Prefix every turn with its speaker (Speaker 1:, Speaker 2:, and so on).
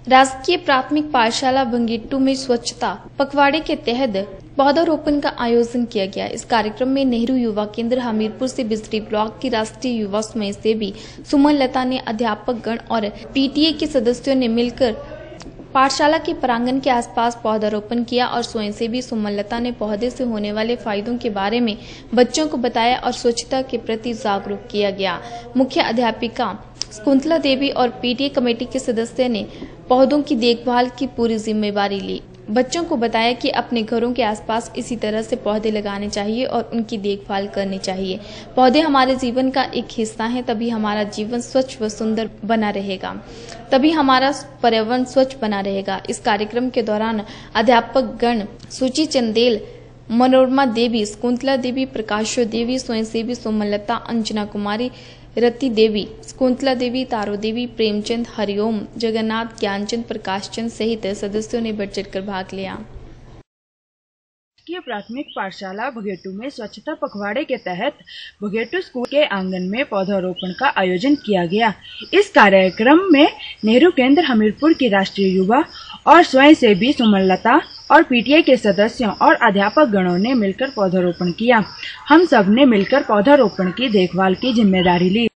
Speaker 1: राजकीय प्राथमिक पाठशाला भंगेट्टू में स्वच्छता पखवाड़े के तहत पौधारोपण का आयोजन किया गया। इस कार्यक्रम में नेहरू युवा केंद्र हमीरपुर से बिजली ब्लॉक की राष्ट्रीय युवा स्वयंसेवी सुमन लता ने अध्यापक गण और पीटीए के सदस्यों ने मिलकर पाठशाला के प्रांगण के आसपास पौधारोपण किया और स्वयंसेवी सुमन लता ने पौधे से होने वाले फायदों के बारे में बच्चों को बताया और स्वच्छता के प्रति जागरूक किया गया। मुख्य अध्यापिका शकुंतला देवी और पीटीए कमेटी के सदस्य ने पौधों की देखभाल की पूरी जिम्मेदारी ली। बच्चों को बताया कि अपने घरों के आसपास इसी तरह से पौधे लगाने चाहिए और उनकी देखभाल करनी चाहिए। पौधे हमारे जीवन का एक हिस्सा हैं, तभी हमारा जीवन स्वच्छ व सुंदर बना रहेगा, तभी हमारा पर्यावरण स्वच्छ बना रहेगा। इस कार्यक्रम के दौरान अध्यापक गण सूची चंदेल, मनोरमा देवी, शकुंतला देवी, प्रकाशो देवी, स्वयंसेवी सुमन लता, अंजना कुमारी, रति देवी, शकुंतला देवी, तारो देवी, प्रेमचंद, हरिओम, जगन्नाथ, ज्ञानचंद, प्रकाशचंद सहित सदस्यों ने बढ़ चढ़कर भाग लिया।
Speaker 2: राजकीय प्राथमिक पाठशाला भंगेट्टू में स्वच्छता पखवाड़े के तहत भंगेट्टू स्कूल के आंगन में पौधारोपण का आयोजन किया गया। इस कार्यक्रम में नेहरू केंद्र हमीरपुर की राष्ट्रीय युवा और स्वयंसेवी सुमन लता और पीटीए के सदस्यों और अध्यापक गणों ने मिलकर पौधारोपण किया। हम सब ने मिलकर पौधारोपण की देखभाल की जिम्मेदारी ली।